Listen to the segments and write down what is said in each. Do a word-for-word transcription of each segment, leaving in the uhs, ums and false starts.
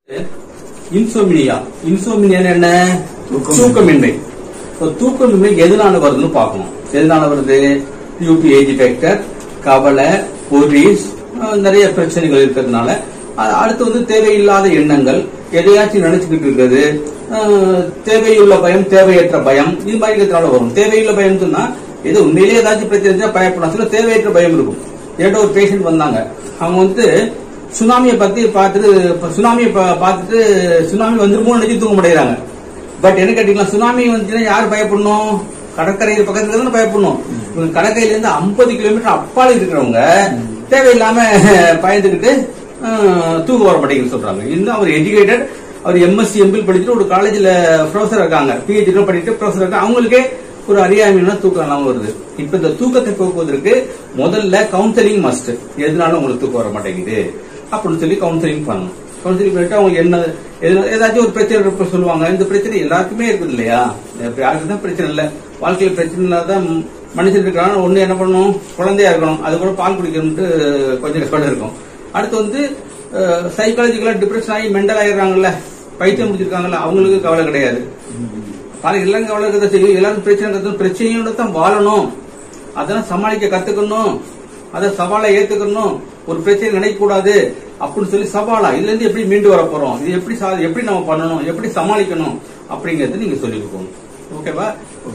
Insomnia insomnia என்ன? தூக்கமின்மை. தூக்கமின்மை எதனால வருதுன்னு பார்க்கணும். எதனால வருது? டியூ டு ஏஜ் ஃபேக்டர், கவலை, பொரிஸ், நிறைய பிரச்சனைகள் இருக்கிறதுனால. அடுத்து வந்து தேவையில்லாத எண்ணங்கள், எதையாச்சும் நினைச்சுக்கிட்டு இருக்கிறது, தேவையுள்ள பயம், தேவையற்ற பயம், இது மாதிரி இருக்கிறதுனால வரும். தேவையுள்ள பயம் சொன்னா ஏதோ உண்மையிலேயே ஏதாச்சும் பிரச்சனை பயப்படலாம். சில தேவையற்ற பயம் இருக்கும். ஏதோ ஒரு பேஷண்ட் வந்தாங்க, அவங்க வந்து சுனாமியை பத்தி பார்த்துட்டு சுனாமியை பார்த்துட்டு சுனாமி வந்துருமோ நினைச்சு தூங்க மாட்டேங்கிறாங்க. பட் என்ன கேட்டீங்களா, சுனாமி வந்துச்சுன்னா யார் பயப்படணும்? கடற்கரையில் பக்கத்துல தானே பயப்படணும். கடற்கரையில இருந்து ஐம்பது கிலோமீட்டர் அப்பால இருக்கிறவங்க தேவையில்லாம பயந்துகிட்டு தூங்க வர மாட்டேங்குன்னு சொல்றாங்க. இன்னும் அவர் எஜுகேட்டட், அவர் எம்எஸ்சி எம்பில் படிச்சுட்டு ஒரு காலேஜ்ல ப்ரொஃபஸர் இருக்காங்க, பிஹெச்டி படிச்சுட்டு ப்ரொஃபஸர் இருக்காங்க. அவங்களுக்கே ஒரு அறியாமைனா தூக்கம் இல்லாம வருது. இப்ப இந்த தூக்கத்தை போக்குவதற்கு முதல்ல கவுன்சிலிங் மஸ்ட். எதனால உங்களுக்கு தூக்கம் வர மாட்டேங்குது அப்படின்னு சொல்லி கவுன்சிலிங் பண்ணணும். கவுன்சிலிங் பண்ணிட்டு அவங்க என்ன ஏதாச்சும் ஒரு பிரச்சனை சொல்லுவாங்க. இந்த பிரச்சனை எல்லாருக்குமே இருக்குது இல்லையா? யாருக்கு தான் பிரச்சனை இல்லை, வாழ்க்கையில பிரச்சனை இல்லாதான் மனுஷன் இருக்கிறாங்க. ஒண்ணு என்ன பண்ணணும், குழந்தையா இருக்கணும், அது கூட பால் குடிக்கணும்ட்டு கொஞ்சம் கஷ்டம் இருக்கும். அடுத்து வந்து சைக்காலஜிக்கலா டிப்ரெஷன் ஆகி மெண்டல் ஆயிடுறாங்கல்ல, பைத்தியம் முடிச்சிருக்காங்கல்ல, அவங்களுக்கு கவலை கிடையாது. எல்லாரும் கவலை கதை செய்யும், எல்லாரும் பிரச்சனை பிரச்சனையோட தான் வாழணும், அதெல்லாம் சமாளிக்க கத்துக்கணும், அதை சவாலை ஏத்துக்கணும், ஒரு பிரச்சனை நினைக்க கூடாது அப்படின்னு சொல்லி சவாலா இதுல இருந்து எப்படி மீண்டு வர போறோம், இது எப்படி எப்படி நம்ம பண்ணணும், எப்படி சமாளிக்கணும் அப்படிங்கறது நீங்க சொல்லி கொடுக்கணும். ஓகேவா?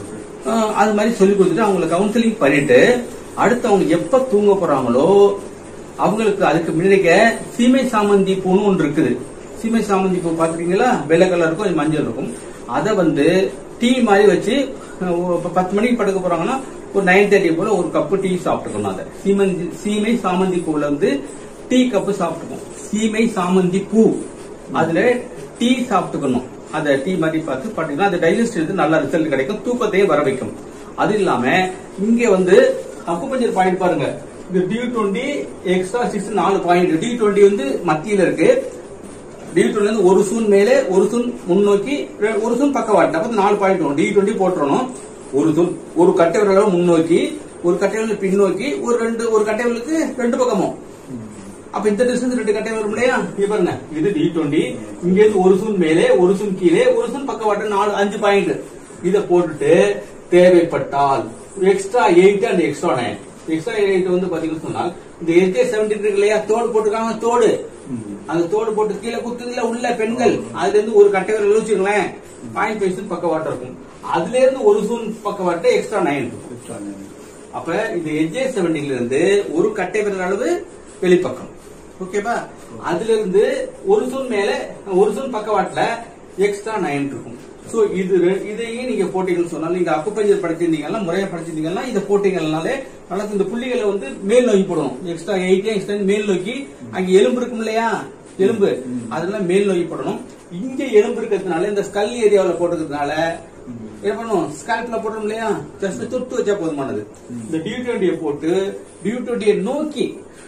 அது மாதிரி சொல்லி கொடுத்துட்டு அவங்களுக்கு கவுன்சிலிங் பண்ணிட்டு அடுத்து அவங்க எப்ப தூங்க போறாங்களோ அவங்களுக்கு அதுக்கு முன்னாடிக்க சீமை சாமந்தி பூன்னு ஒன்று இருக்குது. சீமை சாமந்தி பூ பாத்துருக்கீங்களா? வெள்ளை கலர் இருக்கும், மஞ்சள் இருக்கும். அதை வந்து டீ மாதிரி வச்சு பத்து மணிக்கு படுக்க போறாங்கன்னா ஒரு நைன் தேர்ட்டி போல ஒரு கப்பு டீ சாப்பிட்டுக்கணும். அதை சீமந்தி சீமை சாமந்தி பூல வந்து டீ கப்பு சாப்பிட்டுக்கணும். சீமை சாமந்தி பூ அதுல டீ சாப்பிட்டுக்கணும். அதை டீ மாதிரி பார்த்து பாத்தீங்கன்னா அது டைஜஸ்ட் நல்ல ரிசல்ட் கிடைக்கும், தூக்கத்தையே வர வைக்கும். அது இல்லாம இங்க வந்து அக்குபஞ்சர் பாயிண்ட் பாருங்க, இந்த டி டுவெண்ட்டி எக்ஸ்ட்ரா சிக்ஸ் நாலு பாயிண்ட். டி டுவெண்ட்டி வந்து மத்தியில இருக்கு. டி டுவெண்ட்டி வந்து ஒரு சூன் மேலே, ஒரு சூன் முன்னோக்கி, ஒரு சூன் பக்கவாட்டு. அப்ப நாலு பாயிண்ட் வரும். டி டுவெண்ட்டி போட்டுறணும். ஒரு சூன் ஒரு கட்டை விரல் முன்னோக்கி, ஒரு கட்டை விரல் பின்னோக்கி, ஒரு ரெண்டு ஒரு கட்டை விரலுக்கு ரெண்டு பக்கமும். அப்ப இந்த டிஸ்டன்ஸ் ரெண்டு கட்டை வரும் இல்லையா? பாருங்க, இது டி டுவெண்ட்டி. இங்க இருந்து ஒரு சூன் மேலே, ஒரு சூன் கீழே, ஒரு சூன் பக்கவாட்டு, நாலு அஞ்சு பாயிண்ட். இதை போட்டுட்டு தேவைப்பட்டால் extra eight and extra nine. Extra eight வந்து பாத்தீங்கன்னா சொன்னால் இந்த எஸ்ஜே செவன்டி இருக்கு இல்லையா, தோடு போட்டுருக்காங்க. தோடு அந்த தோடு போட்டு கீழே குத்துதுல உள்ள பெண்கள், அதுல இருந்து ஒரு கட்டை விரல் வச்சுங்களேன், பாயிண்ட் ஃபைவ் சூன் பக்கவாட்டு இருக்கும். அதுல இருந்து ஒரு சூன் பக்கவாட்டு எக்ஸ்ட்ரா நைன் இருக்கும். அப்ப இந்த எஸ்ஜே செவன்டில இருந்து ஒரு கட்டை விரல் அளவு வெளிப்பக்கம். ஓகேவா? அதுல இருந்து ஒரு சூன் மேல, ஒரு சூன் பக்கவாட்டுல எக்ஸ்ட்ரா நைன் இருக்கும். சோ இது இதையும் நீங்க போட்டீங்கன்னு சொன்னாலும், நீங்க அக்குபஞ்சர் படிச்சிருந்தீங்கன்னா, முறையா படிச்சிருந்தீங்கன்னா, இதை போட்டீங்கன்னாலே நல்லா இந்த புள்ளிகளை வந்து மேல் நோக்கி போடணும். எக்ஸ்ட்ரா எயிட் எக்ஸ்ட்ரா மேல் நோக்கி. அங்க எலும்பு இருக்கும் இல்லையா, எலும்பு, அதெல்லாம் மேல் நோக்கி போடணும். இங்க எலும்பு இருக்கிறதுனால, இந்த ஸ்கல் ஏரியாவில் போட்டுக்கிறதுனால என்ன பண்ணும், ஸ்கால்ப்ல போட்டோம் இல்லையா, ஜஸ்ட் தொட்டு வச்சா போதுமானது. இந்த டி டுவெண்ட்டியை போட்டு டி டுவெண்ட்டியை நோக்கி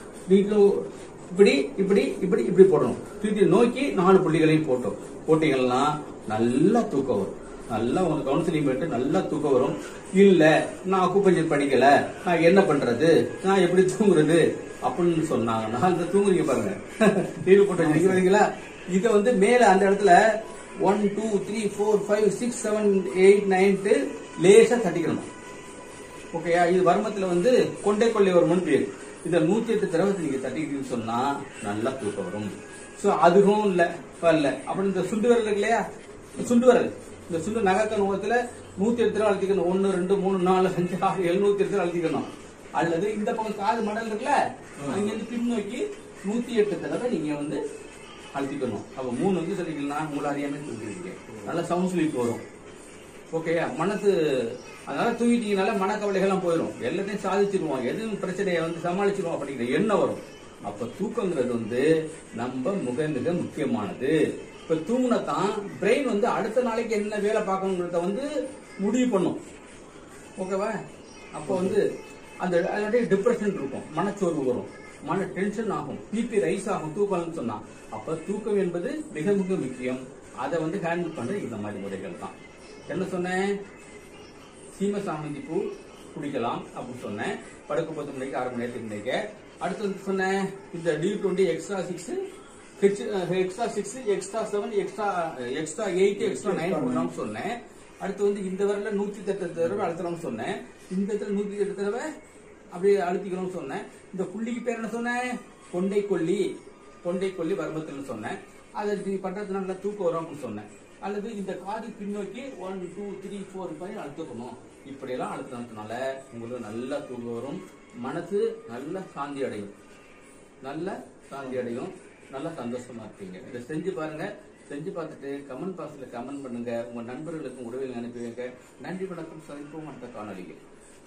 இப்படி இப்படி இப்படி இப்படி போடணும். திருப்பி நோக்கி நாலு புள்ளிகளையும் போட்டோம். போட்டீங்கன்னா நல்லா தூக்கம் வரும். நல்லா உங்க கவுன்சிலிங் பண்ணிட்டு நல்லா தூக்கம் வரும். இல்ல நான் அக்குபஞ்சர் படிக்கல, நான் என்ன பண்றது, நான் எப்படி தூங்குறது அப்படின்னு சொன்னாங்கன்னா, இந்த தூங்குறீங்க பாருங்க, நீர் போட்டு நிக்கிறீங்களா, இதை வந்து மேல அந்த இடத்துல one two three four five six seven eight nine லேசா தட்டிக்கணும். ஓகேயா? இது வர்மத்துல வந்து கொண்டை கொள்ளை வரும்னு பேரு. இத நூத்தி எட்டு தடவை நீங்க தட்டிக்கிட்டீங்கன்னு சொன்னா நல்லா தூக்கம் வரும். சோ அதுவும் இல்ல வரல அப்படி இந்த சுண்டு விரல் இருக்கு இல்லையா, சுண்டு விரல், இந்த சுண்டு நகக்க நோகத்துல நூத்தி எட்டு தடவை அழுத்திக்கணும். ஒன்னு ரெண்டு மூணு நாலு அஞ்சு ஆறு எழுநூத்தி எட்டு தடவை அழுத்திக்கணும். அல்லது இந்த பக்கம் காது மடல் இருக்குல்ல, அங்கிருந்து பின்னோக்கி நூத்தி எட்டு தடவை நீங்க வந்து அழுத்திக்கணும். அப்ப மூணு வந்து சொல்லிக்கலாம், உங்களை அறியாம தூங்கிருக்கீங்க, நல்ல சவுண்ட் ஸ்லீப் வரும். ஓகேயா? மனசு அதனால தூங்கிட்டீங்கனால மனக்கவலைகள்லாம் போயிடும், எல்லாத்தையும் சாதிச்சிருவோம், எதுவும் பிரச்சனையை வந்து சமாளிச்சிருவோம் அப்படிங்கிற எண்ணம் வரும். அப்ப தூக்கங்கிறது வந்து நம்ம மிக மிக முக்கியமானது. இப்ப தூங்குனதான் பிரெயின் வந்து அடுத்த நாளைக்கு என்ன வேலை பார்க்கணுங்கிறத வந்து முடிவு பண்ணும். ஓகேவா? அப்ப வந்து அந்த டிப்ரெஷன் இருக்கும், மனச்சோர்வு வரும், மன டென்ஷன் ஆகும், பிபி ரைஸ் ஆகும் தூக்கம்னு சொன்னா. அப்ப தூக்கம் என்பது மிக மிக முக்கியம். அதை வந்து ஹேண்டில் பண்ற இந்த மாதிரி முறைகள் தான். என்ன சொன்னேன், சீம சாமந்தி பூ குடிக்கலாம் அப்படின்னு சொன்னேன், படுக்க பத்து மணிக்கு அரை மணி நேரத்துக்கு முன்னாடி. அடுத்து சொன்னேன் இந்த T twenty extra six extra six extra seven extra extra eight extra nine போடலாம்னு சொன்னேன். அடுத்து வந்து இந்த வரல நூத்தி எட்டு தடவை அழுத்தணும்னு சொன்னேன். இந்த இடத்துல நூத்தி எட்டு தடவை அப்படியே அழுத்திக்கணும்னு சொன்னேன். இந்த புள்ளிக்கு பேர் என்ன சொன்னேன்? கொண்டை கொல்லி. கொண்டை கொல்லி வர்மத்தில் சொன்னேன். அதை பண்றதுனால தூக்கம் வரும்னு சொன்னேன். அல்லது இந்த காது பின்னோக்கி one two three four five அழுத்தக்கணும். இப்படியெல்லாம் அழுத்தினதுனால உங்களுக்கு நல்லா தூக்கம் வரும். மனசு நல்ல சாந்தி அடையும். நல்ல சாந்தி அடையும். நல்லா சந்தோஷமா இருப்பீங்க. இதை செஞ்சு பாருங்க. செஞ்சு பார்த்துட்டு கமெண்ட் பாக்ஸ்ல கமெண்ட் பண்ணுங்க. உங்க நண்பர்களுக்கும் உடவில் அனுப்பி வைங்க. நன்றி, வணக்கம். சந்திப்போம் அடுத்த காணொலியில்.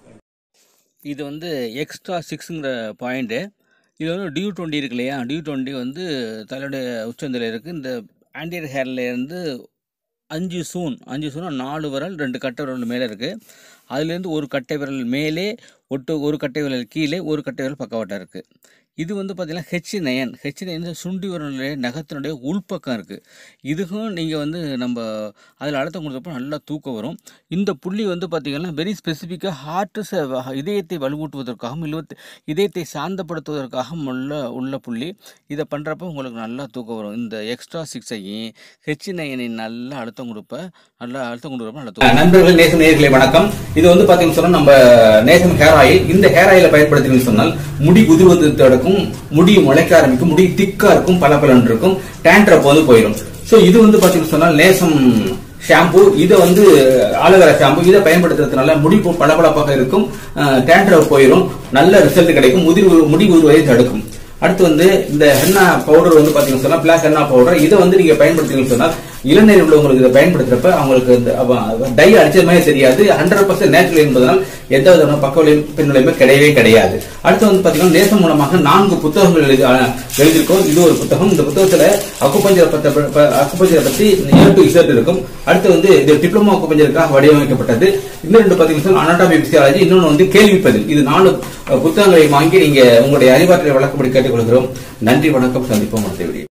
இது வந்து எக்ஸ்ட்ரா சிக்ஸுங்கிற பாயிண்ட்டு. இது வந்து டியூ டுவெண்ட்டி இருக்கு இல்லையா? டியூ டுவெண்ட்டி வந்து தலையுடைய உச்சந்தில் இருக்குது. இந்த ஆன்டியர் ஹேர்லேருந்து அஞ்சு சூன் அஞ்சு சூனா நாலு விரல் ரெண்டு கட்டை விரல் மேலே இருக்குது. அதுலேருந்து ஒரு கட்டை விரல் மேலே ஒட்டு ஒரு கட்டை விரல் கீழே ஒரு கட்டை விரல் பக்கவாட்டாக இருக்குது. இது வந்து பார்த்திங்கன்னா ஹெச் நயன் ஹெச் நயன் சுண்டி விரலுடைய நகத்தினுடைய உள்பக்கம் இருக்குது. இதுக்கும் நீங்கள் வந்து நம்ம அதில் அழுத்தம் கொடுத்தப்போ நல்லா தூக்கம் வரும். இந்த புள்ளி வந்து பார்த்திங்கன்னா வெரி ஸ்பெசிஃபிக்காக ஹார்ட்டு இதயத்தை வலுவூட்டுவதற்காகவும் இல்ல இதயத்தை சாந்தப்படுத்துவதற்காகவும் உள்ள உள்ள புள்ளி. இதை பண்ணுறப்ப உங்களுக்கு நல்லா தூக்கம் வரும். இந்த எக்ஸ்ட்ரா சிக்ஸையும் ஹெச் நயனை நல்லா அழுத்தம் கொடுப்ப நல்லா அழுத்தம் கொடுக்குறப்ப நல்லா தூக்கம். நண்பர்கள், நேசம் நேயர்களே வணக்கம். இது வந்து பாத்தீங்கன்னு சொன்னா நம்ம நேசம் ஹேர் ஆயில். இந்த ஹேர் ஆயிலை பயன்படுத்தினு சொன்னால் முடி உதிர்வது தடுக்கும், முடி முளைக்க ஆரம்பிக்கும், முடி திக்கா இருக்கும், பல பலன் இருக்கும், டேண்ட்ரப் வந்து போயிடும். சோ இது வந்து பாத்தீங்கன்னு சொன்னால் நேசம் ஷாம்பு. இதை வந்து ஆலோவேரா ஷாம்பு. இதை பயன்படுத்துறதுனால முடி பளபளப்பாக இருக்கும், டேண்ட்ரப் போயிடும், நல்ல ரிசல்ட் கிடைக்கும், முதிர் முடி உதிர்வதை தடுக்கும். அடுத்து வந்து இந்த ஹென்னா பவுடர் வந்து பாத்தீங்கன்னு சொன்னா பிளாக் ஹென்னா பவுடர். இதை வந்து நீங்க பயன்படுத்தீங்கன்னு சொன்னா இளநீர் உள்ளவங்களுக்கு இதை பயன்படுத்துறப்ப அவங்களுக்கு டை அடிச்ச மாதிரி தெரியாது. ஹண்ட்ரட் பர்சன்ட் நேச்சுரல் என்பதனால் எந்த விதமான பக்க விளைவு பின்விளைவுமே கிடையவே கிடையாது. அடுத்து வந்து பாத்தீங்கன்னா நேசம் மூலமாக நான்கு புத்தகங்கள் எழுதி எழுதியிருக்கோம். இது ஒரு புத்தகம். இந்த புத்தகத்துல அக்குபஞ்சர் அக்குபஞ்சரை பத்தி ஏ டு இசட் இருக்கும். அடுத்து வந்து இது டிப்ளமோ அக்குபஞ்சருக்காக வடிவமைக்கப்பட்டது. இன்னும் ரெண்டு பாத்தீங்கன்னா அனாட்டமி பிசியாலஜி, இன்னொன்று வந்து கேள்வி பதில். இது நாலு புத்தகங்களை வாங்கி நீங்க உங்களுடைய அறிவாற்றலை வழக்கப்படி கேட்டுக்கொள்கிறோம். நன்றி, வணக்கம். சந்திப்போம் அடுத்த வீடியோ.